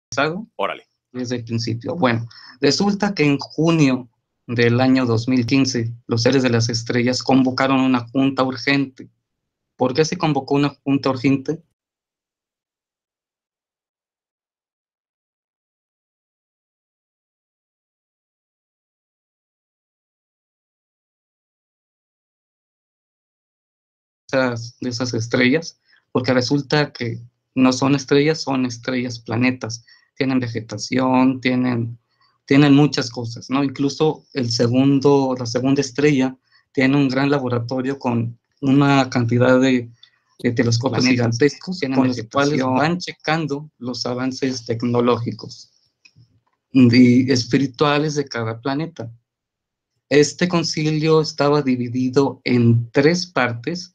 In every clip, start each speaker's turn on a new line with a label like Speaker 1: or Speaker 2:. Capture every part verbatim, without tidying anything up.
Speaker 1: Órale.
Speaker 2: Desde el principio. Bueno, resulta que en junio del año dos mil quince, los seres de las estrellas convocaron una junta urgente. ¿Por qué se convocó una junta urgente? Esas, de esas estrellas, porque resulta que no son estrellas, son estrellas planetas. Tienen vegetación, tienen, tienen muchas cosas, ¿no? Incluso el segundo, la segunda estrella tiene un gran laboratorio con una cantidad de, de telescopios planetas gigantescos con los cuales van checando los avances tecnológicos y espirituales de cada planeta. Este concilio estaba dividido en tres partes.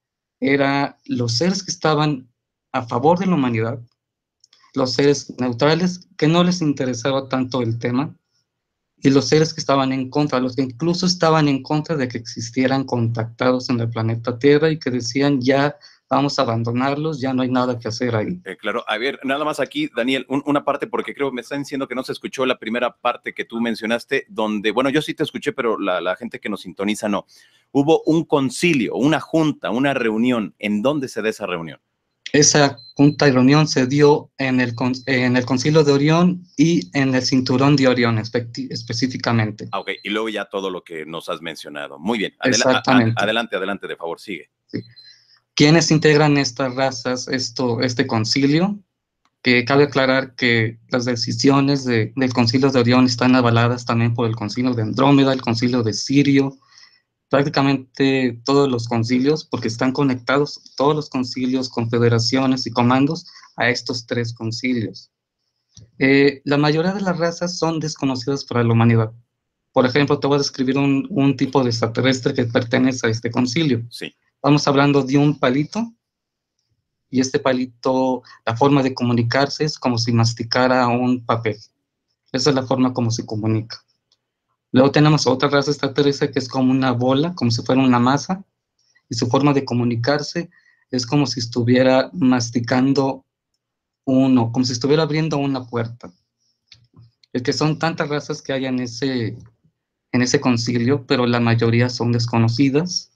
Speaker 2: Era los seres que estaban a favor de la humanidad, los seres neutrales que no les interesaba tanto el tema, y los seres que estaban en contra, los que incluso estaban en contra de que existieran contactados en el planeta Tierra y que decían ya vamos a abandonarlos, ya no hay nada que hacer ahí.
Speaker 1: Eh, claro, a ver, nada más aquí, Daniel, un, una parte, porque creo que me están diciendo que no se escuchó la primera parte que tú mencionaste, donde, bueno, yo sí te escuché, pero la, la gente que nos sintoniza no. Hubo un concilio, una junta, una reunión. ¿En dónde se da esa reunión?
Speaker 2: Esa junta y reunión se dio en el, en el Concilio de Orión y en el Cinturón de Orión específicamente.
Speaker 1: Ah, ok, y luego ya todo lo que nos has mencionado. Muy bien, Adel
Speaker 2: exactamente.
Speaker 1: A, a, adelante, adelante, de favor, sigue.
Speaker 2: Sí. ¿Quiénes integran estas razas, esto, este concilio? Que cabe aclarar que las decisiones de, del Concilio de Orión están avaladas también por el Concilio de Andrómeda, el Concilio de Sirio, prácticamente todos los concilios, porque están conectados todos los concilios, confederaciones y comandos a estos tres concilios. Eh, la mayoría de las razas son desconocidas para la humanidad. Por ejemplo, te voy a describir un, un tipo de extraterrestre que pertenece a este concilio.
Speaker 1: Sí.
Speaker 2: Estamos hablando de un palito, y este palito, la forma de comunicarse es como si masticara un papel. Esa es la forma como se comunica. Luego tenemos otra raza extraterrestre que es como una bola, como si fuera una masa, y su forma de comunicarse es como si estuviera masticando uno, como si estuviera abriendo una puerta. Es que son tantas razas que hay en ese, en ese concilio, pero la mayoría son desconocidas.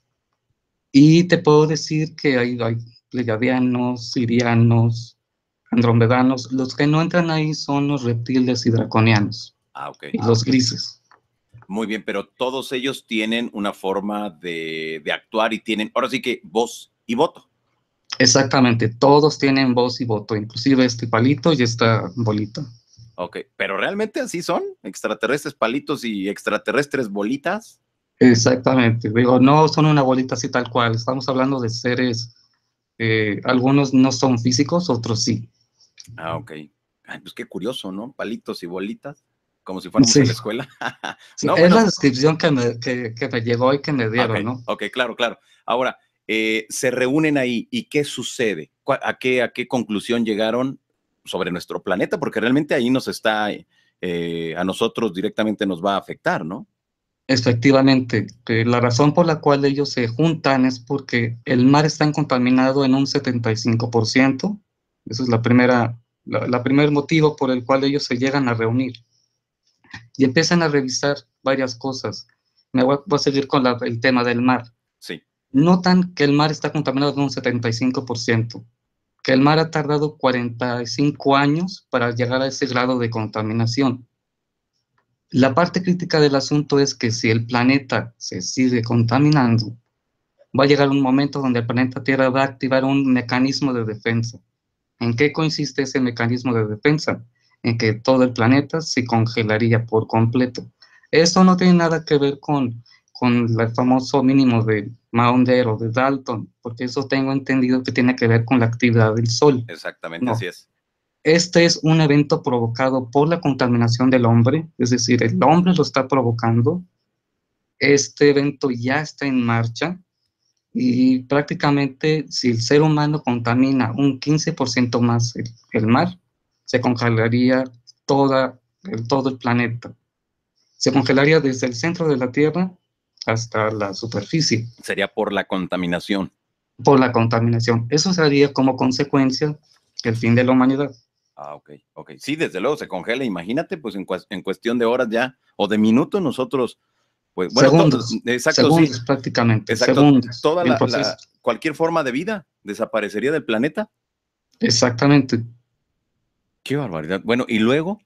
Speaker 2: Y te puedo decir que hay, hay pleiadianos, sirianos, andromedanos. Los que no entran ahí son los reptiles y draconianos.
Speaker 1: Ah, ok.
Speaker 2: Y los grises.
Speaker 1: Muy bien, pero todos ellos tienen una forma de, de actuar y tienen, ahora sí que voz y voto.
Speaker 2: Exactamente, todos tienen voz y voto, inclusive este palito y esta bolita.
Speaker 1: Ok, pero ¿realmente así son? ¿Extraterrestres palitos y extraterrestres bolitas?
Speaker 2: Exactamente, digo, no son una bolita así tal cual, estamos hablando de seres, eh, algunos no son físicos, otros sí.
Speaker 1: Ah, ok. Ay, pues qué curioso, ¿no? Palitos y bolitas, como si fuéramos
Speaker 2: sí.
Speaker 1: a la escuela.
Speaker 2: sí,
Speaker 1: no,
Speaker 2: es
Speaker 1: bueno,
Speaker 2: la descripción que me, que, que me llegó y que me dieron,
Speaker 1: okay,
Speaker 2: ¿no?
Speaker 1: Ok, claro, claro. Ahora, eh, se reúnen ahí y ¿qué sucede? ¿A qué, a qué conclusión llegaron sobre nuestro planeta? Porque realmente ahí nos está, eh, a nosotros directamente nos va a afectar, ¿no?
Speaker 2: Efectivamente, que la razón por la cual ellos se juntan es porque el mar está contaminado en un setenta y cinco por ciento. Ese es la primera, la, la primer motivo por el cual ellos se llegan a reunir. Y empiezan a revisar varias cosas. Me voy, voy a seguir con la, el tema del mar.
Speaker 1: Sí.
Speaker 2: Notan que el mar está contaminado en un setenta y cinco por ciento, que el mar ha tardado cuarenta y cinco años para llegar a ese grado de contaminación. La parte crítica del asunto es que si el planeta se sigue contaminando, va a llegar un momento donde el planeta Tierra va a activar un mecanismo de defensa. ¿En qué consiste ese mecanismo de defensa? En que todo el planeta se congelaría por completo. Esto no tiene nada que ver con, con el famoso mínimo de Maunder o de Dalton, porque eso tengo entendido que tiene que ver con la actividad del Sol.
Speaker 1: Exactamente,
Speaker 2: no.
Speaker 1: Así es.
Speaker 2: Este es un evento provocado por la contaminación del hombre, es decir, el hombre lo está provocando. Este evento ya está en marcha y prácticamente si el ser humano contamina un quince por ciento más el, el mar, se congelaría toda, el, todo el planeta. Se congelaría desde el centro de la Tierra hasta la superficie.
Speaker 1: Sería por la contaminación.
Speaker 2: Por la contaminación. Eso sería como consecuencia el fin de la humanidad.
Speaker 1: Ah, ok, ok. Sí, desde luego se congela, imagínate, pues en, cua- en cuestión de horas ya, o de minutos nosotros, pues bueno, to-
Speaker 2: Segundos,
Speaker 1: exacto, sí,
Speaker 2: segundos prácticamente,
Speaker 1: exacto.
Speaker 2: segundos
Speaker 1: Toda
Speaker 2: el
Speaker 1: la,
Speaker 2: proceso.
Speaker 1: la, cualquier forma de vida desaparecería del planeta.
Speaker 2: Exactamente.
Speaker 1: Qué barbaridad. Bueno, y luego,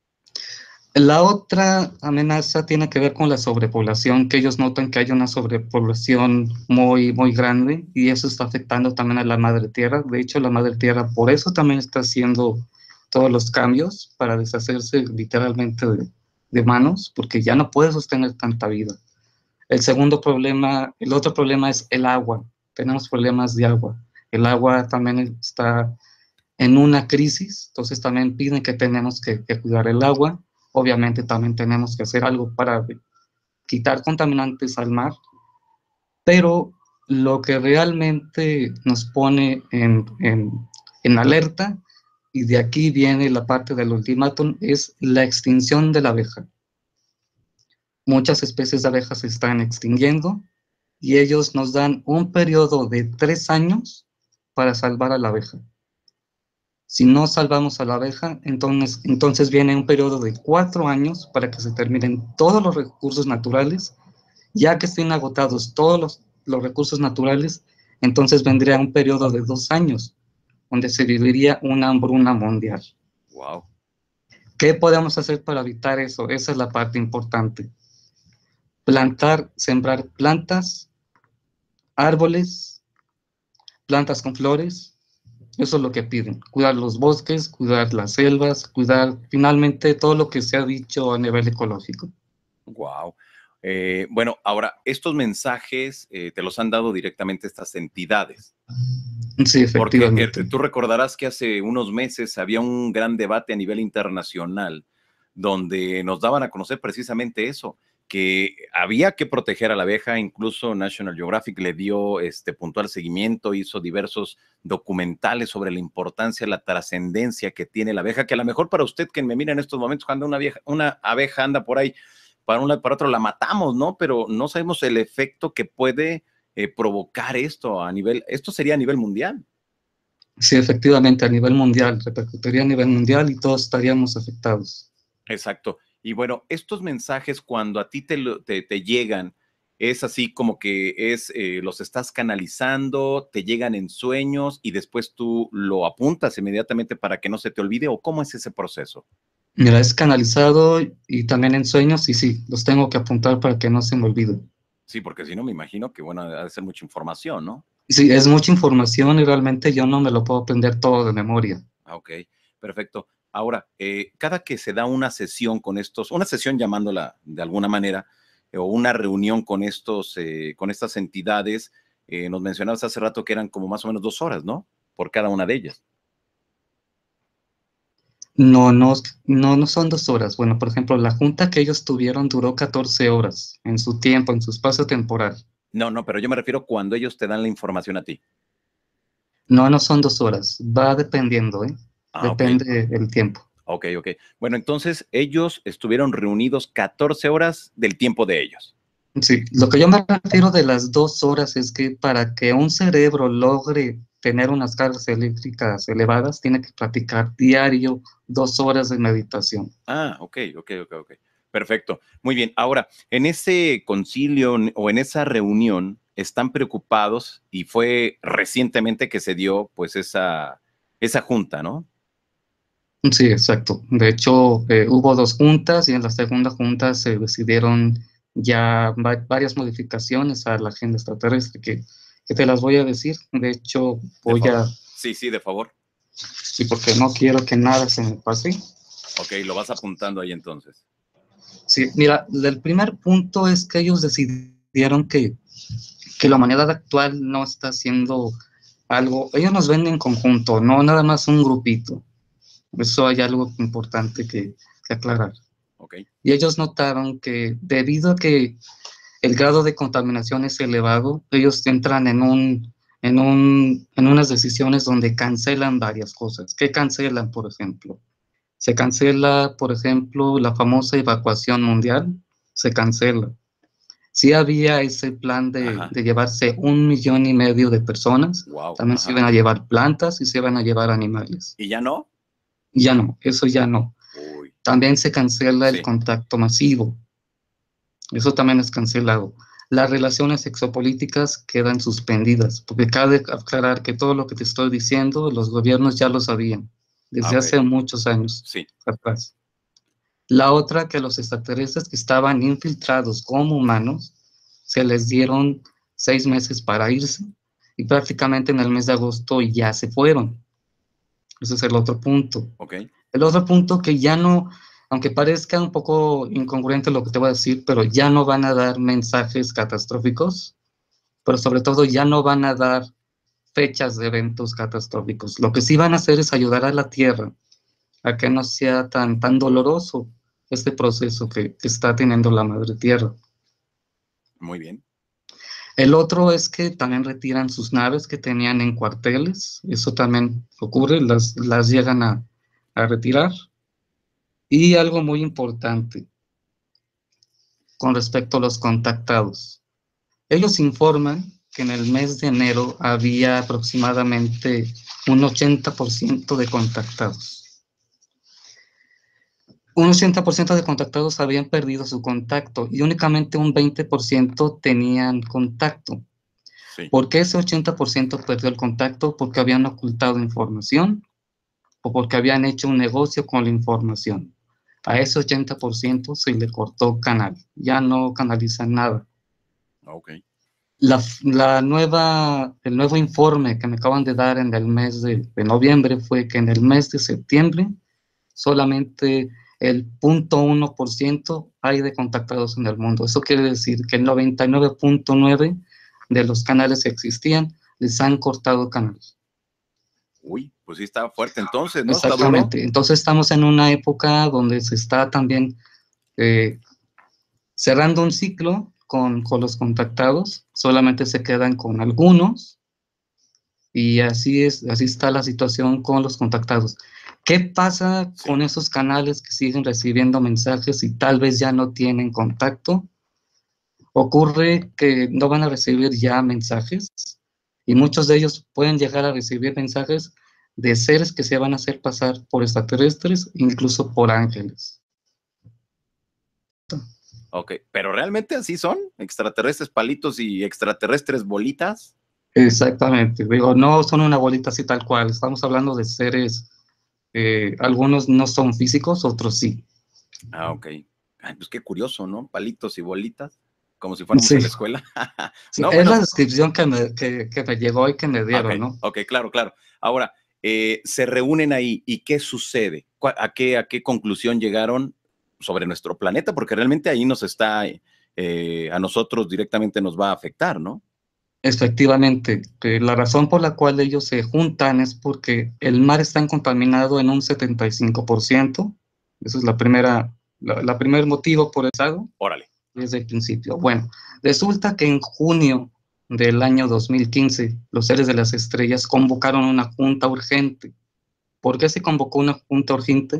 Speaker 2: La otra amenaza tiene que ver con la sobrepoblación, que ellos notan que hay una sobrepoblación muy, muy grande y eso está afectando también a la madre tierra. De hecho, la madre tierra por eso también está haciendo todos los cambios para deshacerse literalmente de, de manos, porque ya no puede sostener tanta vida. El segundo problema, el otro problema es el agua. Tenemos problemas de agua. El agua también está en una crisis, entonces también piden que tenemos que, que cuidar el agua. Obviamente también tenemos que hacer algo para quitar contaminantes al mar, pero lo que realmente nos pone en, en, en alerta, y de aquí viene la parte del ultimátum, es la extinción de la abeja. Muchas especies de abejas se están extinguiendo y ellos nos dan un periodo de tres años para salvar a la abeja. Si no salvamos a la abeja, entonces, entonces viene un periodo de cuatro años para que se terminen todos los recursos naturales. Ya que estén agotados todos los, los recursos naturales, entonces vendría un periodo de dos años, donde se viviría una hambruna mundial.
Speaker 1: wow.
Speaker 2: ¿Qué podemos hacer para evitar eso? Esa es la parte importante. Plantar, sembrar plantas, árboles, plantas con flores. Eso es lo que piden. Cuidar los bosques, cuidar las selvas, cuidar finalmente todo lo que se ha dicho a nivel ecológico.
Speaker 1: Wow. Eh, bueno, ahora, estos mensajes eh, te los han dado directamente estas entidades.
Speaker 2: Sí,
Speaker 1: Porque eh,
Speaker 2: efectivamente.
Speaker 1: tú recordarás que hace unos meses había un gran debate a nivel internacional donde nos daban a conocer precisamente eso, que había que proteger a la abeja. Incluso National Geographic le dio este puntual seguimiento, hizo diversos documentales sobre la importancia, la trascendencia que tiene la abeja, que a lo mejor para usted que me mira en estos momentos, cuando una, vieja, una abeja anda por ahí, para un lado para otro la matamos, ¿no? Pero no sabemos el efecto que puede eh, provocar esto a nivel, esto sería a nivel mundial.
Speaker 2: Sí, efectivamente, a nivel mundial, repercutiría a nivel mundial y todos estaríamos afectados.
Speaker 1: Exacto. Y bueno, estos mensajes cuando a ti te, te, te llegan, es así como que es, eh, los estás canalizando, te llegan en sueños y después tú lo apuntas inmediatamente para que no se te olvide, ¿o cómo es ese proceso?
Speaker 2: Mira, es canalizado y también en sueños y sí, los tengo que apuntar para que no se me olvide.
Speaker 1: Sí, porque si no me imagino que, bueno, ha de ser mucha información, ¿no?
Speaker 2: Sí, es mucha información y realmente yo no me lo puedo aprender todo de memoria.
Speaker 1: Ah, ok, perfecto. Ahora, eh, cada que se da una sesión con estos, una sesión llamándola de alguna manera, eh, o una reunión con estos, eh, con estas entidades, eh, nos mencionabas hace rato que eran como más o menos dos horas, ¿no? Por cada una de ellas.
Speaker 2: No, no, no, no son dos horas. Bueno, por ejemplo, la junta que ellos tuvieron duró catorce horas en su tiempo, en su espacio temporal.
Speaker 1: No, no, pero yo me refiero cuando ellos te dan la información a ti.
Speaker 2: No, no son dos horas. Va dependiendo, ¿eh?
Speaker 1: Ah, ok,
Speaker 2: Depende del tiempo.
Speaker 1: ok, ok. Bueno, entonces ellos estuvieron reunidos catorce horas del tiempo de ellos.
Speaker 2: Sí, lo que yo me refiero de las dos horas es que para que un cerebro logre tener unas cargas eléctricas elevadas, tiene que practicar diario dos horas de meditación.
Speaker 1: Ah, ok, ok, ok, ok. Perfecto. Muy bien. Ahora, en ese concilio o en esa reunión, están preocupados y fue recientemente que se dio pues esa, esa junta, ¿no?
Speaker 2: Sí, exacto. De hecho, eh, hubo dos juntas y en la segunda junta se decidieron ya va- varias modificaciones a la agenda extraterrestre que, que te las voy a decir. De hecho,
Speaker 1: De
Speaker 2: voy
Speaker 1: favor.
Speaker 2: a,
Speaker 1: Sí, sí, de favor.
Speaker 2: sí, porque no quiero que nada se me pase.
Speaker 1: Ok, lo vas apuntando ahí entonces.
Speaker 2: Sí, mira, el primer punto es que ellos decidieron que, que la humanidad actual no está haciendo algo, ellos nos ven en conjunto, no nada más un grupito. Eso hay algo importante que, que aclarar.
Speaker 1: Ok.
Speaker 2: Y ellos notaron que debido a que el grado de contaminación es elevado, ellos entran en, un, en, un, en unas decisiones donde cancelan varias cosas. ¿Qué cancelan, por ejemplo? Se cancela, por ejemplo, la famosa evacuación mundial, se cancela. Sí había ese plan de,
Speaker 1: Ajá.
Speaker 2: de llevarse un millón y medio de personas,
Speaker 1: Wow.
Speaker 2: también se
Speaker 1: Ajá.
Speaker 2: iban a llevar plantas y se iban a llevar animales.
Speaker 1: ¿Y ya no?
Speaker 2: Ya no, eso ya no.
Speaker 1: Uy.
Speaker 2: También se cancela
Speaker 1: Sí.
Speaker 2: el contacto masivo. Eso también es cancelado. Las relaciones exopolíticas quedan suspendidas, porque cabe aclarar que todo lo que te estoy diciendo, los gobiernos ya lo sabían
Speaker 1: Ah,
Speaker 2: desde
Speaker 1: ok.
Speaker 2: hace muchos años
Speaker 1: Sí.
Speaker 2: atrás. La otra, que los extraterrestres que estaban infiltrados como humanos, se les dieron seis meses para irse y prácticamente en el mes de agosto ya se fueron. Ese es el otro punto.
Speaker 1: Ok.
Speaker 2: El otro punto que ya no, aunque parezca un poco incongruente lo que te voy a decir, pero ya no van a dar mensajes catastróficos, pero sobre todo ya no van a dar fechas de eventos catastróficos. Lo que sí van a hacer es ayudar a la Tierra a que no sea tan, tan doloroso este proceso que, que está teniendo la Madre Tierra.
Speaker 1: Muy bien.
Speaker 2: El otro es que también retiran sus naves que tenían en cuarteles, eso también ocurre, las, las llegan a, a retirar. Y algo muy importante con respecto a los contactados. Ellos informan que en el mes de enero había aproximadamente un ochenta por ciento de contactados. Un ochenta por ciento de contactados habían perdido su contacto y únicamente un veinte por ciento tenían contacto.
Speaker 1: Sí.
Speaker 2: ¿Por qué ese ochenta por ciento perdió el contacto? Porque habían ocultado información o porque habían hecho un negocio con la información. A ese ochenta por ciento se le cortó canal, ya no canalizan nada.
Speaker 1: Ok.
Speaker 2: La, la nueva, el nuevo informe que me acaban de dar en el mes de, de noviembre fue que en el mes de septiembre solamente el cero punto uno por ciento hay de contactados en el mundo. Eso quiere decir que el noventa y nueve punto nueve por ciento de los canales que existían les han cortado canales.
Speaker 1: Uy, pues sí está fuerte entonces, ¿no? Está duro.
Speaker 2: Exactamente. Entonces estamos en una época donde se está también eh, cerrando un ciclo con, con los contactados, solamente se quedan con algunos y así es, así está la situación con los contactados. ¿Qué pasa
Speaker 1: Sí.
Speaker 2: con esos canales que siguen recibiendo mensajes y tal vez ya no tienen contacto? Ocurre que no van a recibir ya mensajes y muchos de ellos pueden llegar a recibir mensajes de seres que se van a hacer pasar por extraterrestres, incluso por ángeles.
Speaker 1: Ok, pero realmente así son, extraterrestres palitos y extraterrestres bolitas.
Speaker 2: Exactamente, digo, no son una bolita así tal cual, estamos hablando de seres, eh, algunos no son físicos, otros sí.
Speaker 1: Ah, ok. Ay, pues qué curioso, ¿no? Palitos y bolitas, como si fuéramos
Speaker 2: Sí,
Speaker 1: a la escuela.
Speaker 2: sí,
Speaker 1: No,
Speaker 2: es
Speaker 1: bueno,
Speaker 2: la descripción que me, que, que me llegó y que me
Speaker 1: ok,
Speaker 2: dieron, ¿no?
Speaker 1: ok, claro, claro. Ahora, eh, se reúnen ahí y ¿qué sucede? ¿A qué, a qué conclusión llegaron sobre nuestro planeta? Porque realmente ahí nos está, eh, a nosotros directamente nos va a afectar, ¿no?
Speaker 2: Efectivamente, que la razón por la cual ellos se juntan es porque el mar está contaminado en un setenta y cinco por ciento. Esa es la primera, la, la primer motivo por el estado
Speaker 1: Órale.
Speaker 2: desde el principio. Bueno, resulta que en junio del año dos mil quince, los seres de las estrellas convocaron una junta urgente. ¿Por qué se convocó una junta urgente?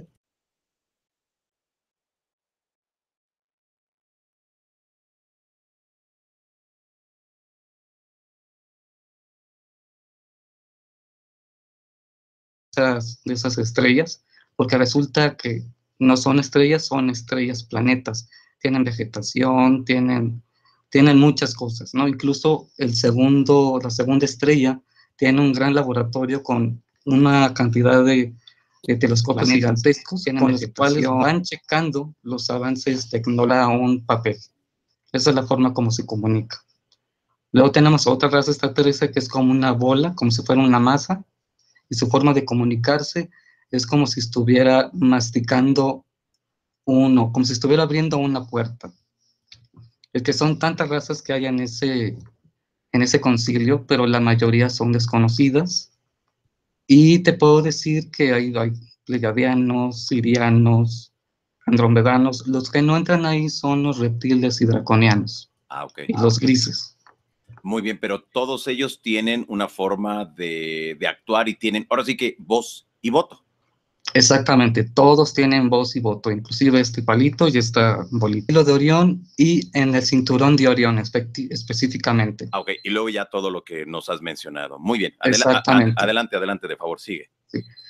Speaker 2: Esas, de esas estrellas, porque resulta que no son estrellas, son estrellas planetas. Tienen vegetación, tienen, tienen muchas cosas, ¿no? Incluso el segundo, la segunda estrella tiene un gran laboratorio con una cantidad de, de telescopios planetas gigantescos con los cuales van checando los avances tecnológicos a un papel. Esa es la forma como se comunica. Luego tenemos otra raza extraterrestre que es como una bola, como si fuera una masa, y su forma de comunicarse es como si estuviera masticando uno, como si estuviera abriendo una puerta. Es que son tantas razas que hay en ese, en ese concilio, pero la mayoría son desconocidas. Y te puedo decir que hay, hay pleiadianos, sirianos, andromedanos. Los que no entran ahí son los reptiles y draconianos,
Speaker 1: Ah, ok.
Speaker 2: y los grises.
Speaker 1: Muy bien, pero todos ellos tienen una forma de, de actuar y tienen, ahora sí que voz y voto.
Speaker 2: Exactamente, todos tienen voz y voto, inclusive este palito y esta bolita. Lo de Orión y en el cinturón de Orión específicamente.
Speaker 1: Ah, ok, y luego ya todo lo que nos has mencionado. Muy bien, Adela
Speaker 2: Exactamente.
Speaker 1: adelante, adelante, de favor, sigue.
Speaker 2: Sí.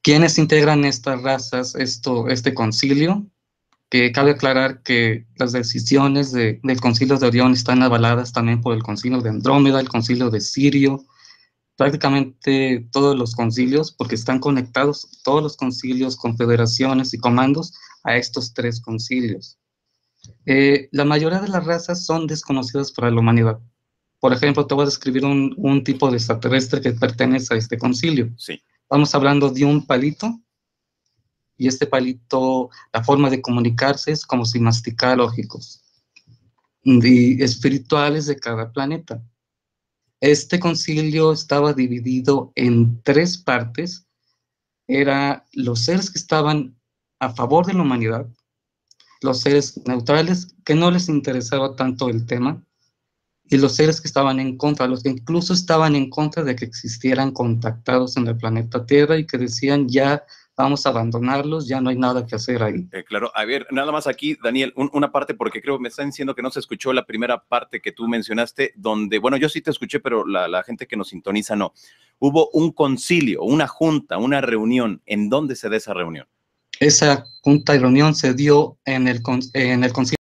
Speaker 2: ¿Quiénes integran estas razas, esto, este concilio? Que cabe aclarar que las decisiones de, del concilio de Orión están avaladas también por el concilio de Andrómeda, el concilio de Sirio, prácticamente todos los concilios, porque están conectados todos los concilios, confederaciones y comandos a estos tres concilios. Eh, la mayoría de las razas son desconocidas para la humanidad. Por ejemplo, te voy a describir un, un tipo de extraterrestre que pertenece a este concilio.
Speaker 1: Sí.
Speaker 2: Estamos hablando de un palito, y este palito, la forma de comunicarse es como si masticara lógicos y espirituales de cada planeta. Este concilio estaba dividido en tres partes. Era los seres que estaban a favor de la humanidad, los seres neutrales que no les interesaba tanto el tema, y los seres que estaban en contra, los que incluso estaban en contra de que existieran contactados en el planeta Tierra y que decían ya vamos a abandonarlos, ya no hay nada que hacer ahí.
Speaker 1: Eh, claro, a ver, nada más aquí, Daniel, un, una parte, porque creo que me están diciendo que no se escuchó la primera parte que tú mencionaste, donde, bueno, yo sí te escuché, pero la, la gente que nos sintoniza no. Hubo un concilio, una junta, una reunión. ¿En dónde se da esa reunión?
Speaker 2: Esa junta y reunión se dio en el, en el concilio